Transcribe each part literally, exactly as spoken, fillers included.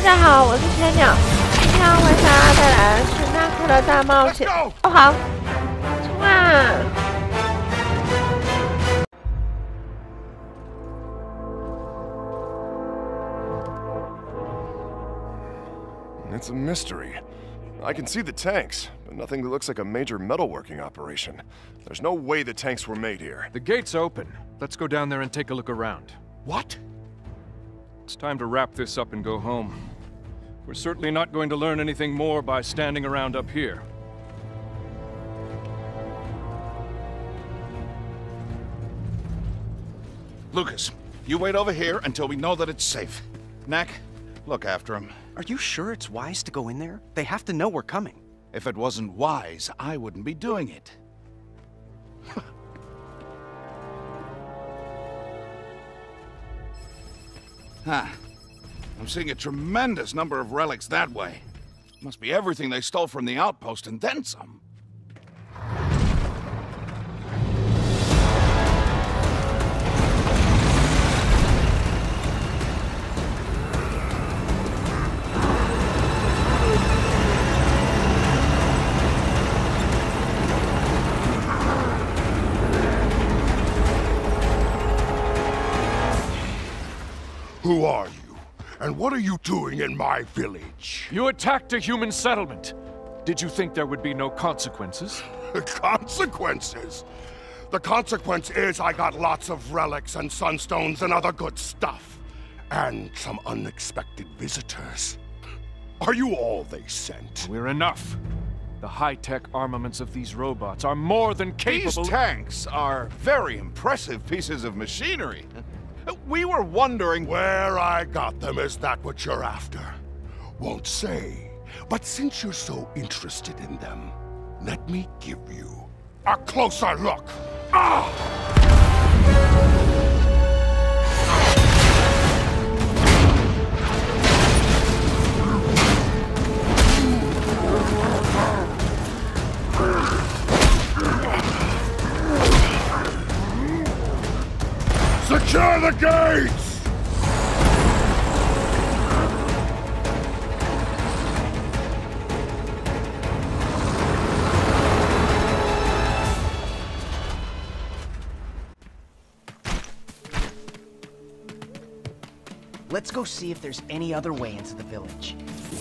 家好，我是千鸟，今天要为大家带来的是纳克的大冒险。哦，好，冲啊！ It's a mystery. I can see the tanks, but nothing that looks like a major metalworking operation. There's no way the tanks were made here. The gate's open. Let's go down there and take a look around. What? It's time to wrap this up and go home. We're certainly not going to learn anything more by standing around up here. Lucas, you wait over here until we know that it's safe. Knack, look after him. Are you sure it's wise to go in there? They have to know we're coming. If it wasn't wise, I wouldn't be doing it. Huh. I'm seeing a tremendous number of relics that way. Must be everything they stole from the outpost and then some. Who are you? And what are you doing in my village? You attacked a human settlement. Did you think there would be no consequences? Consequences? The consequence is I got lots of relics and sunstones and other good stuff. And some unexpected visitors. Are you all they sent? We're enough. The high-tech armaments of these robots are more than capable— These tanks are very impressive pieces of machinery. We were wondering— Where I got them, is that what you're after? Won't say. But since you're so interested in them, let me give you a closer look. Ah! Secure the gates! Let's go see if there's any other way into the village.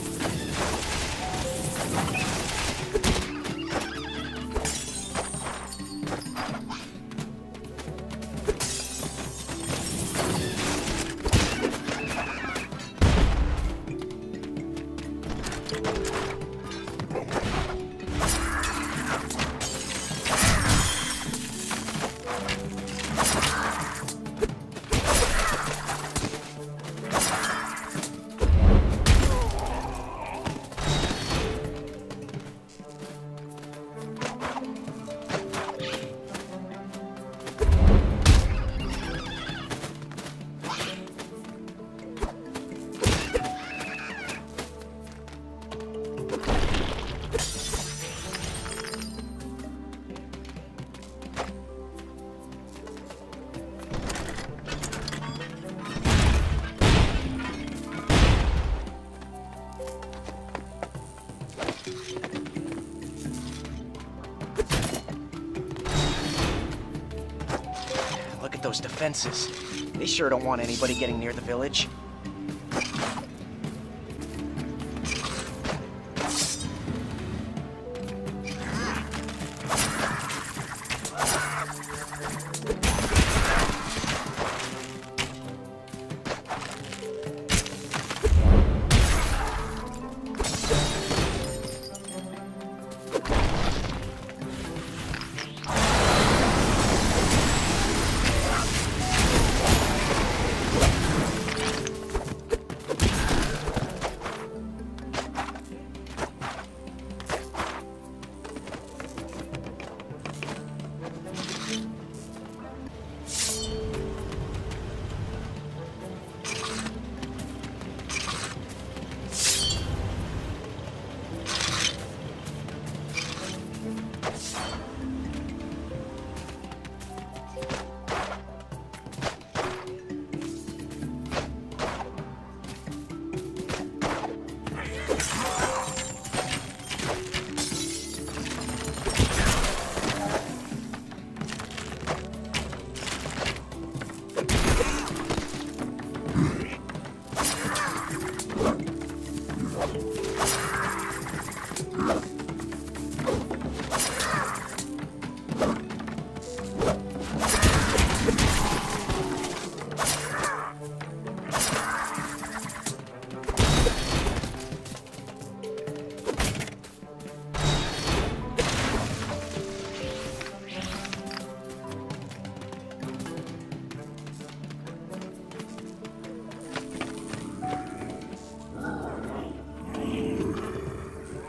Look at those defenses. They sure don't want anybody getting near the village.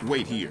Wait here.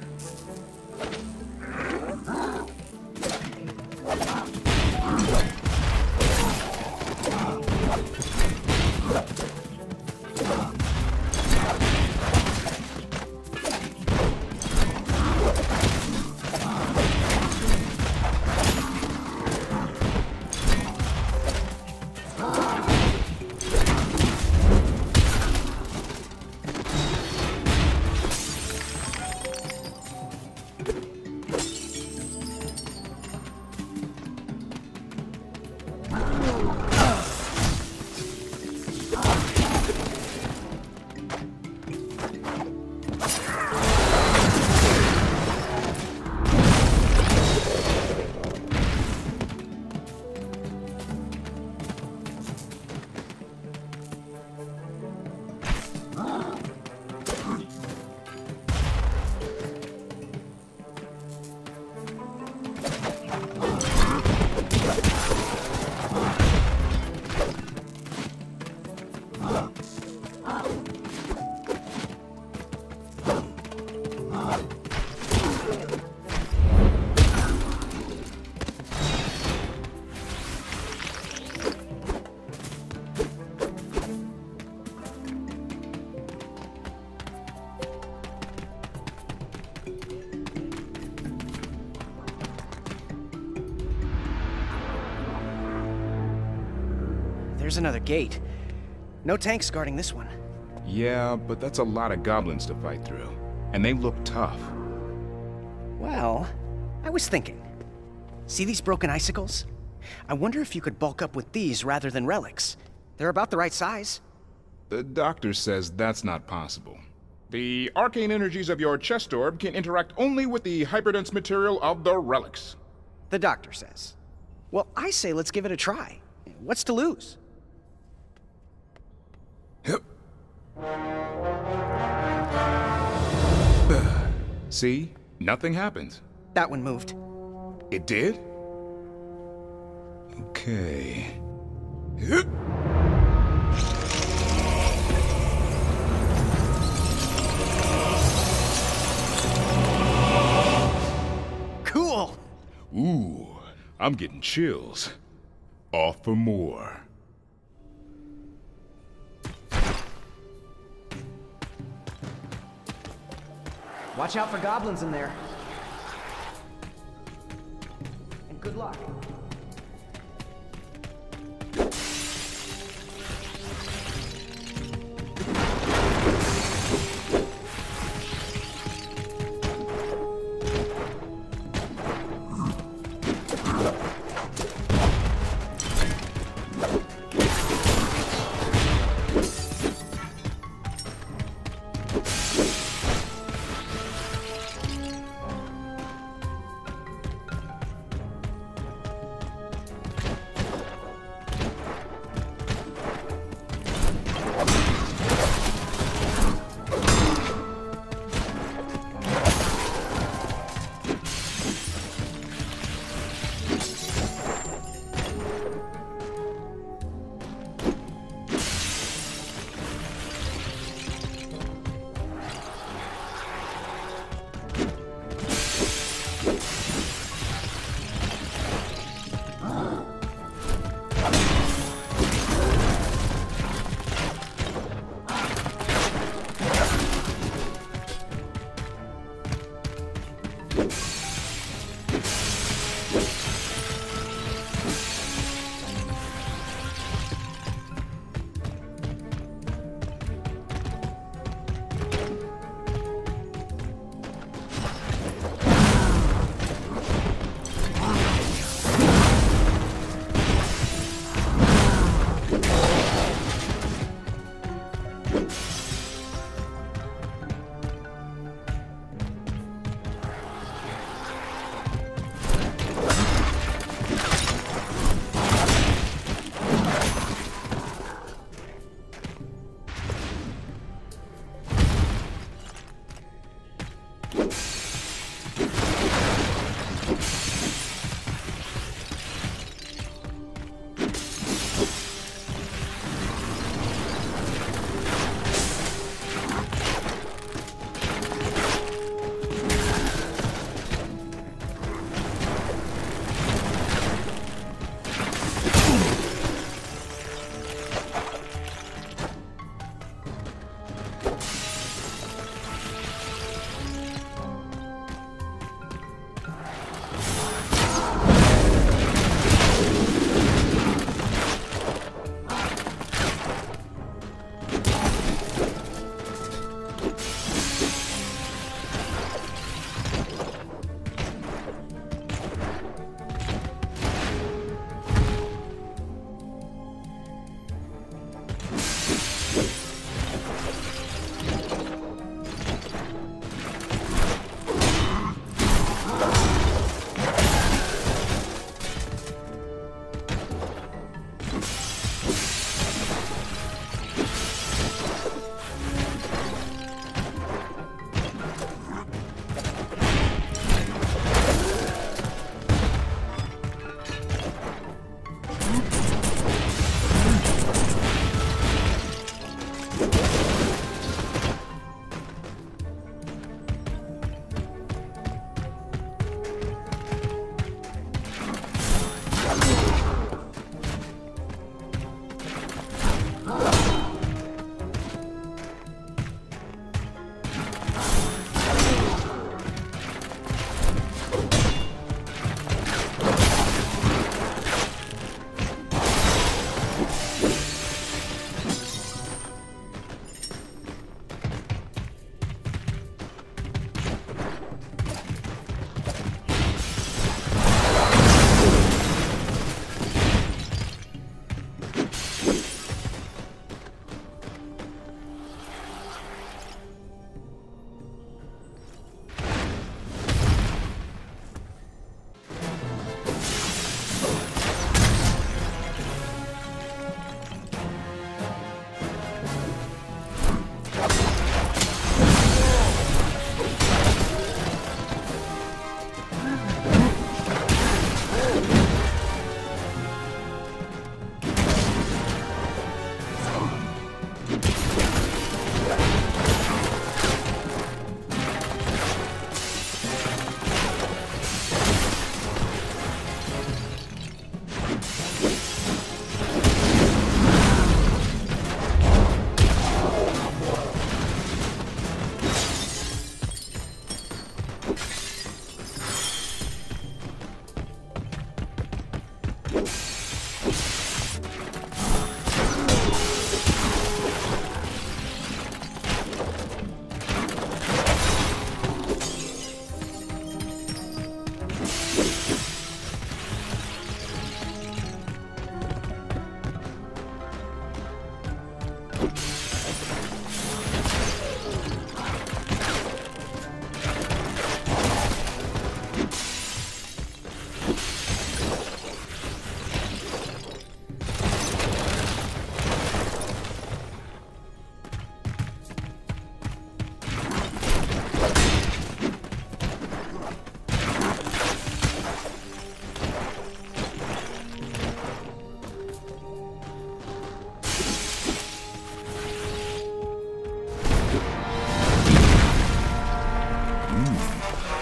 There's another gate. No tanks guarding this one. Yeah, but that's a lot of goblins to fight through. And they look tough. Well, I was thinking. See these broken icicles? I wonder if you could bulk up with these rather than relics. They're about the right size. The doctor says that's not possible. The arcane energies of your chest orb can interact only with the hyperdense material of the relics. The doctor says. Well, I say let's give it a try. What's to lose? See? Nothing happened. That one moved. It did? Okay. Cool! Ooh, I'm getting chills. Off for more. Watch out for goblins in there. And good luck.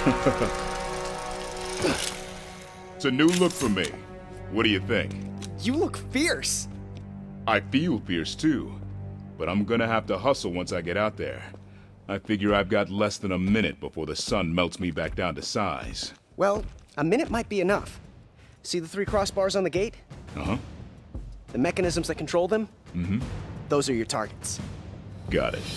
It's a new look for me. What do you think? You look fierce. I feel fierce too, but I'm gonna have to hustle once I get out there. I figure I've got less than a minute before the sun melts me back down to size. Well, a minute might be enough. See the three crossbars on the gate? Uh-huh. The mechanisms that control them? Mm-hmm. Those are your targets. Got it.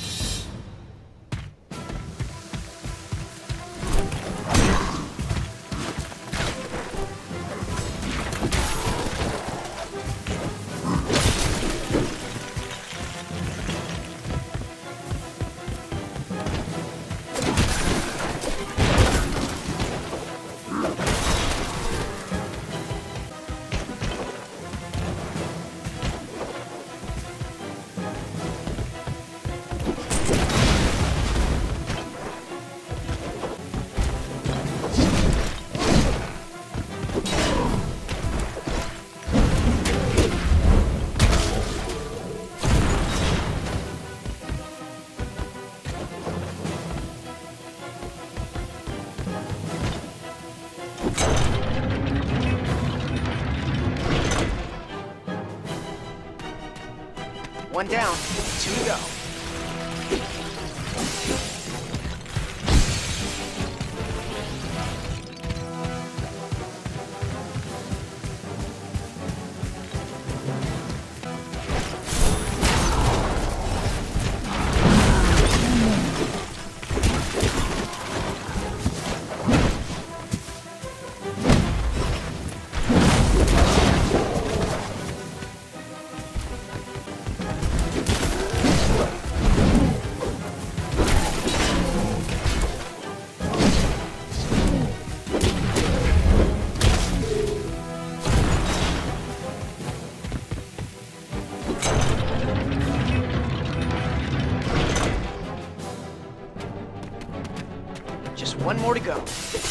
One down, two to go. Just one more to go.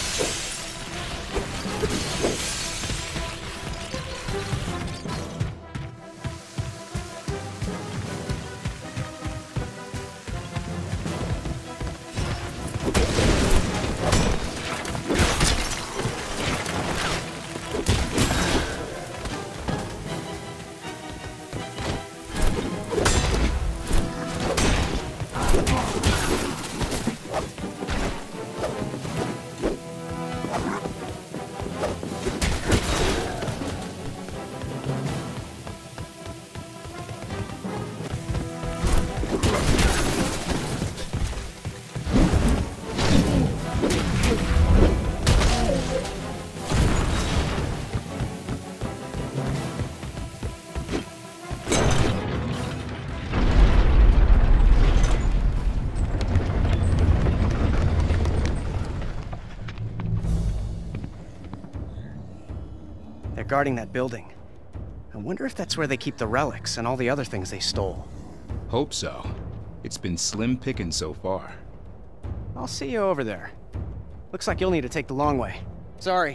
They're guarding that building. I wonder if that's where they keep the relics and all the other things they stole. Hope so. It's been slim picking so far. I'll see you over there. Looks like you'll need to take the long way. Sorry.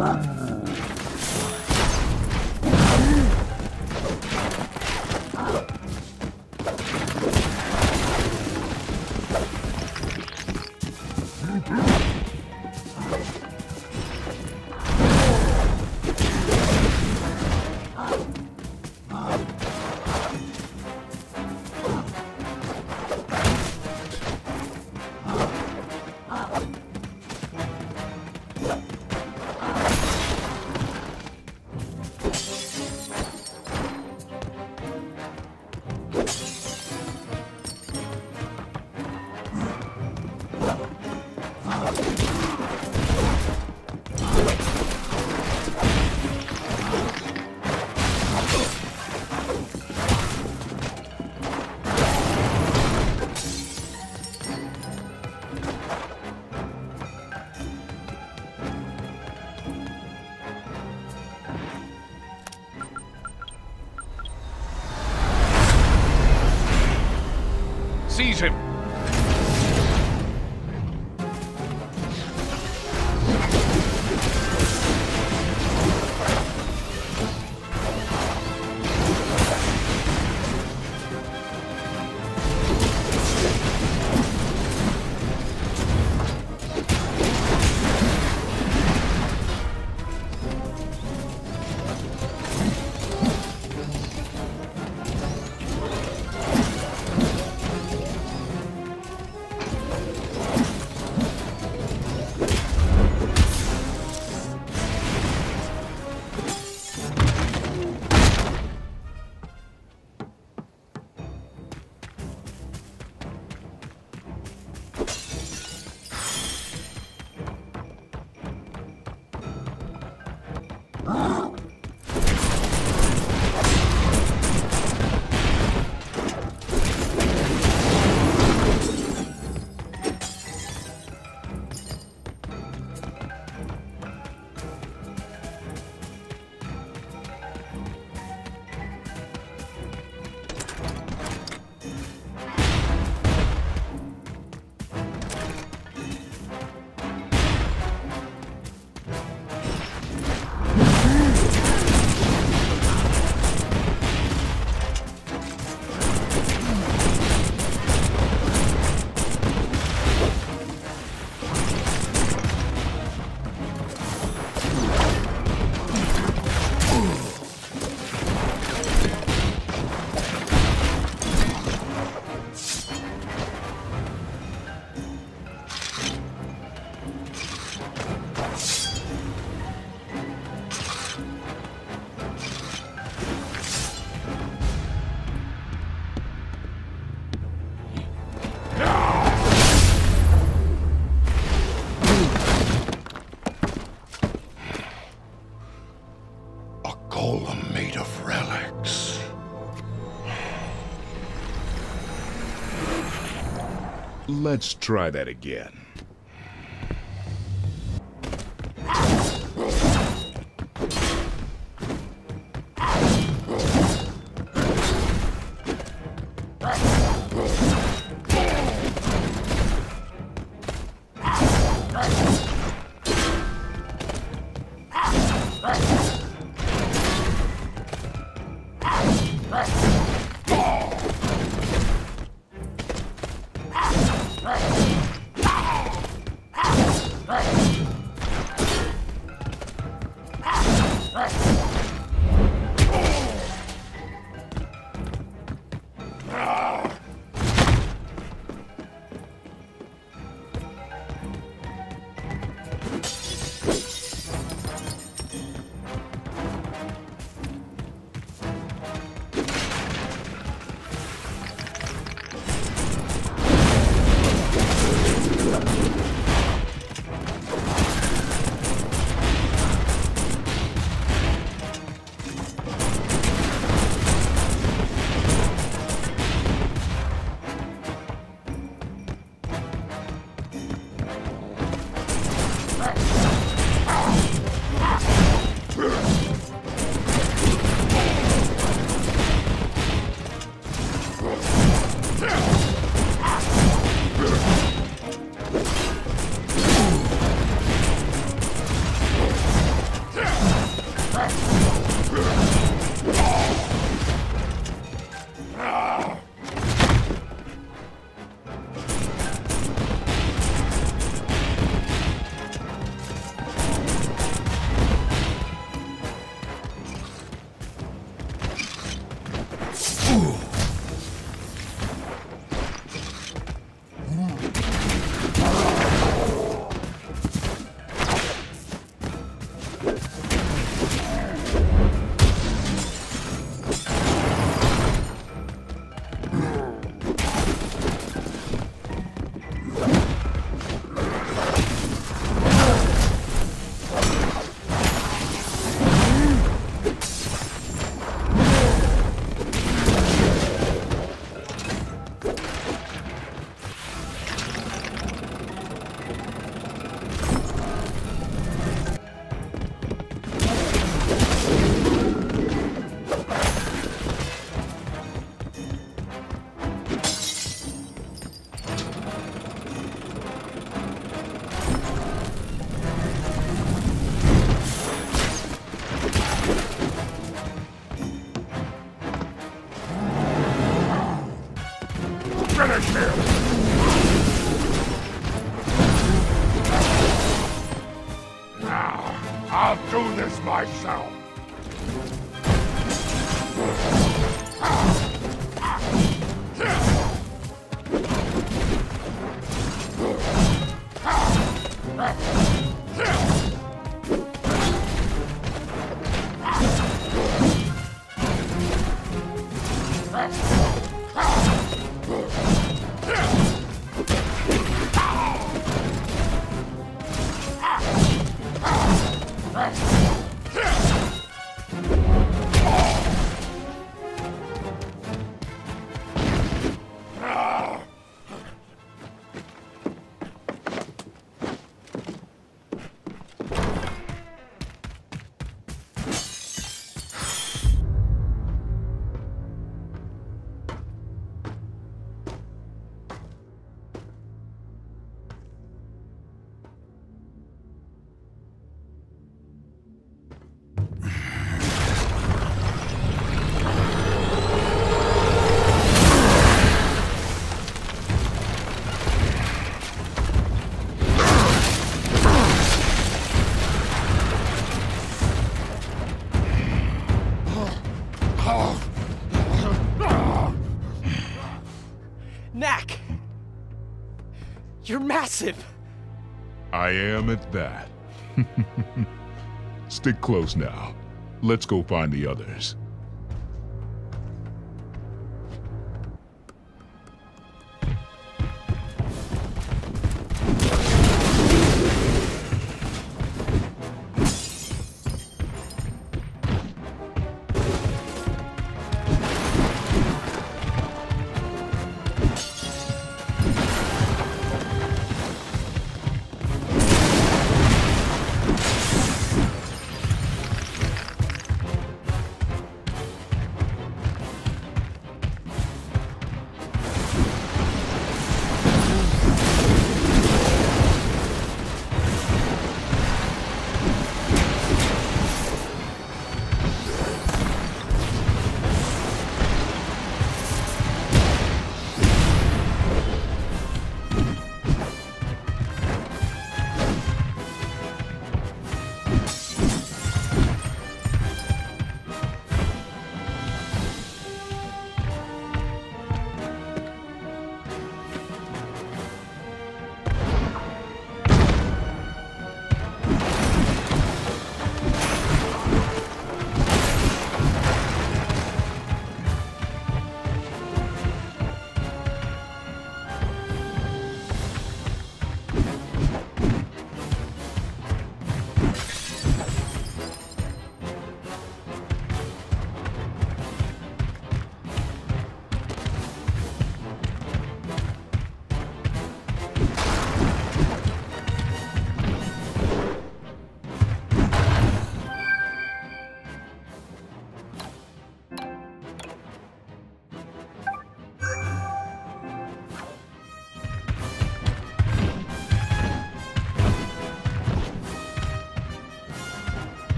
Seize him! golem made of relics. Let's try that again. Finish him! Now, I'll do this myself. Knack! You're massive! I am at that. Stick close now. Let's go find the others.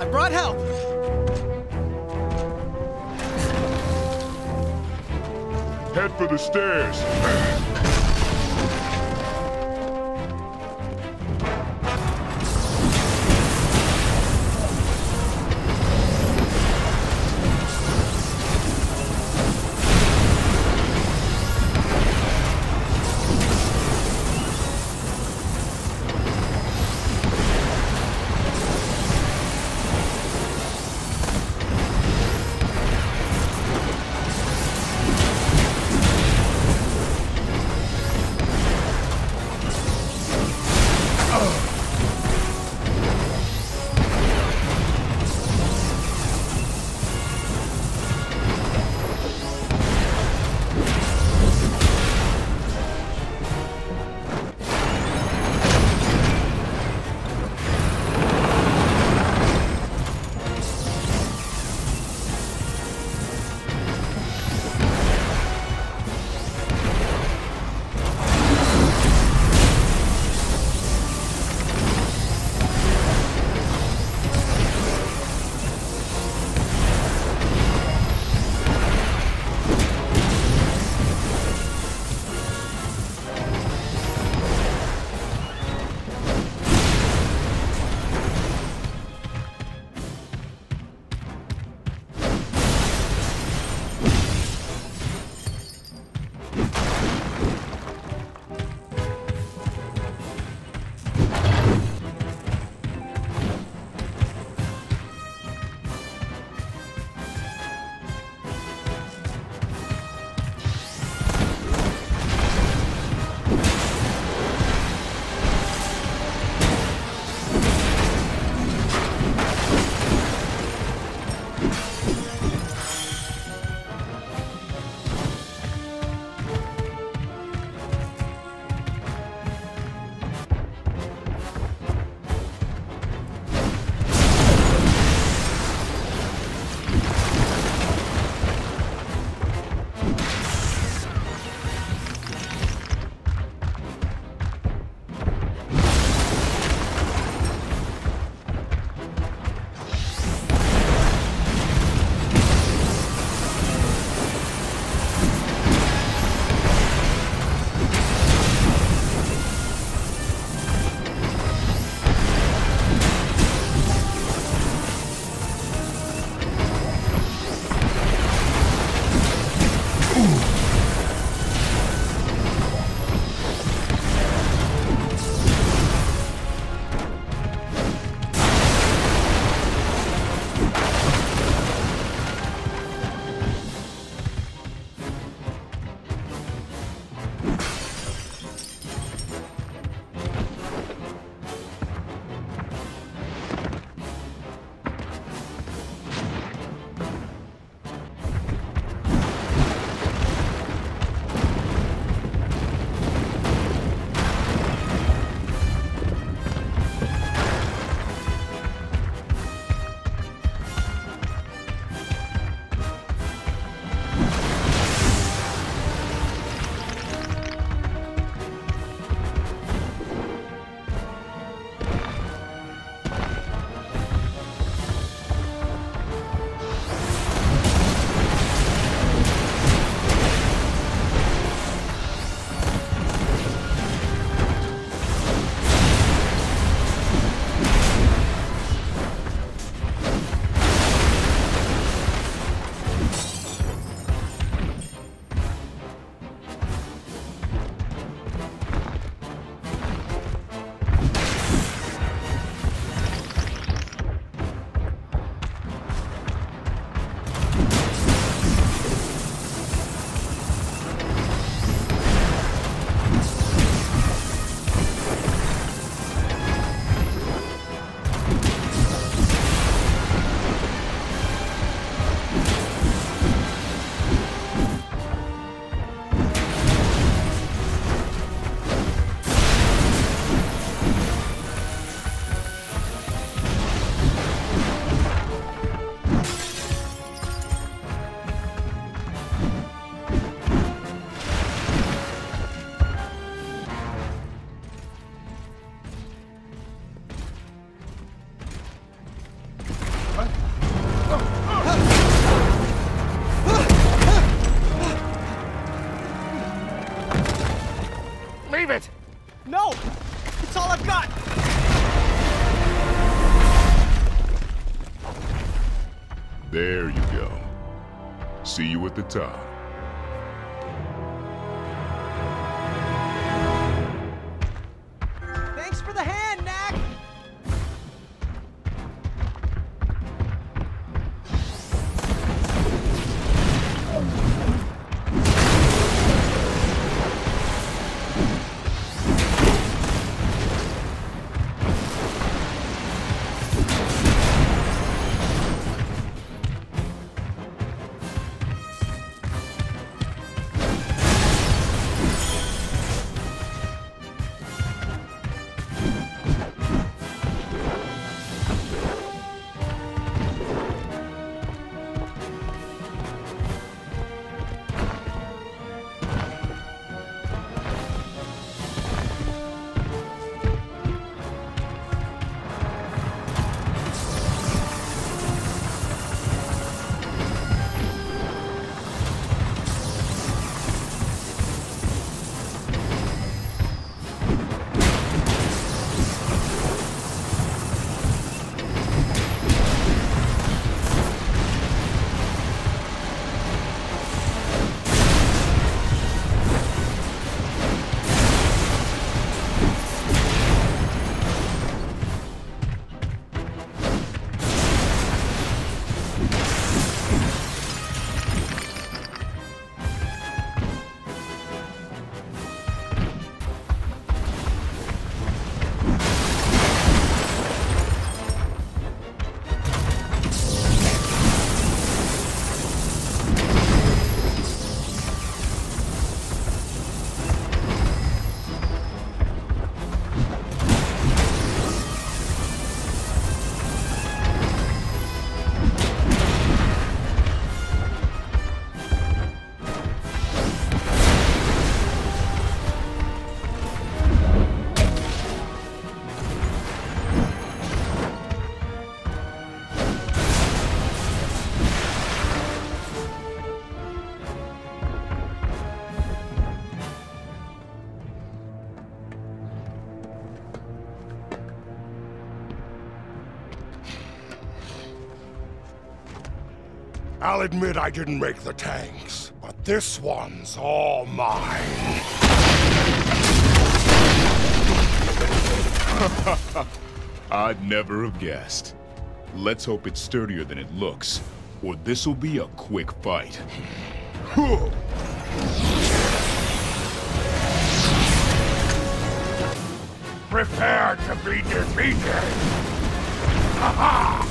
I brought help! Head for the stairs. There you go. See you at the top. Thanks for the hand, Knack! I'll admit I didn't make the tanks, but this one's all mine. I'd never have guessed. Let's hope it's sturdier than it looks, or this'll be a quick fight. Prepare to be defeated! Ha-ha!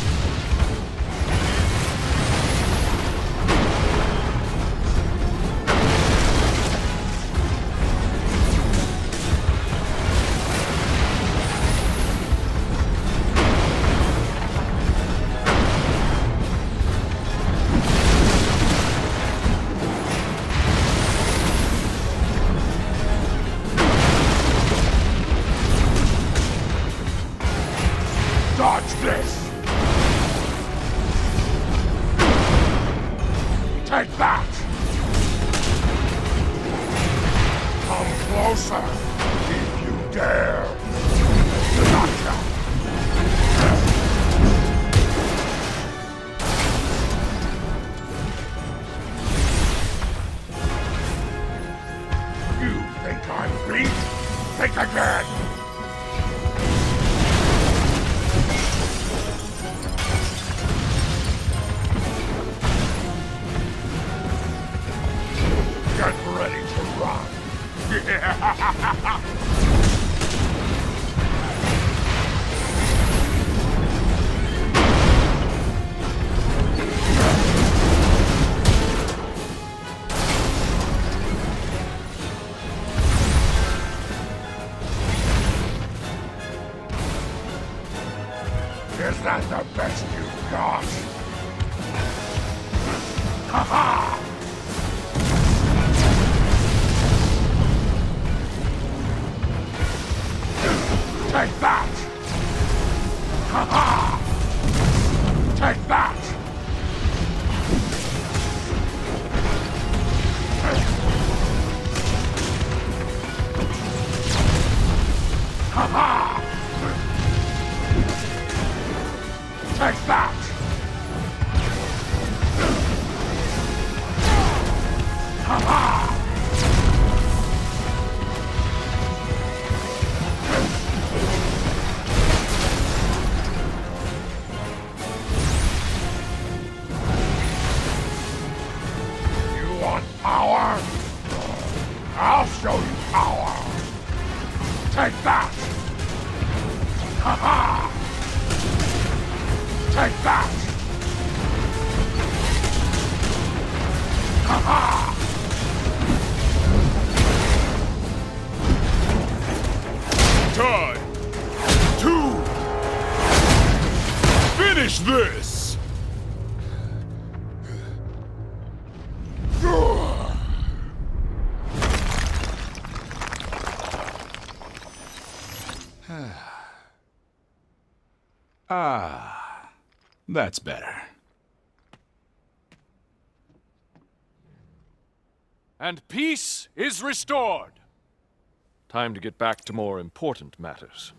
Dodge this! Take that! Come closer, if you dare! Gotcha! You think I'm weak? Think again! Get ready to run! Is that the best you've got? Ha-ha! Take that! Ha-ha! Take that! Ha-ha! Take that! Take that! Ha-ha! Time to finish this! Ah, that's better. And peace is restored. Time to get back to more important matters.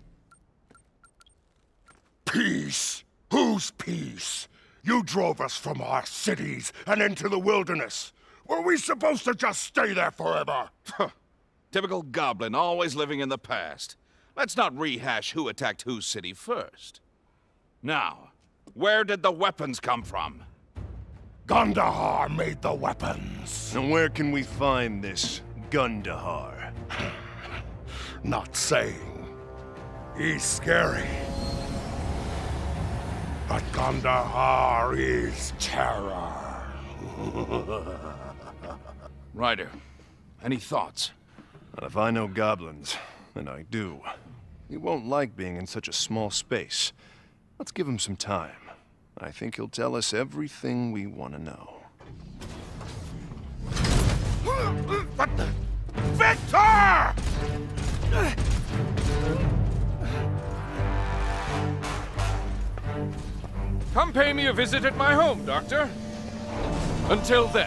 Peace? Whose peace? You drove us from our cities and into the wilderness. Were we supposed to just stay there forever? Typical goblin, always living in the past. Let's not rehash who attacked whose city first. Now, where did the weapons come from? Gundahar made the weapons. And where can we find this Gundahar? Not saying. He's scary. But Gundahar is terror. Ryder, any thoughts? And if I know goblins, and I do, he won't like being in such a small space. Let's give him some time. I think he'll tell us everything we want to know. What the? Victor! Come pay me a visit at my home, Doctor. Until then.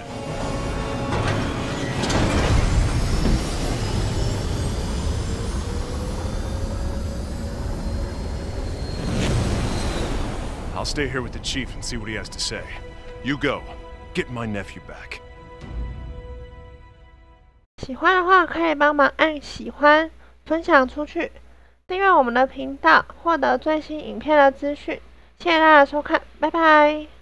I'll stay here with the chief and see what he has to say. You go. Get my nephew back. 喜欢的话可以帮忙按喜欢、分享出去，订阅我们的频道，获得最新影片的资讯。谢谢大家收看，拜拜。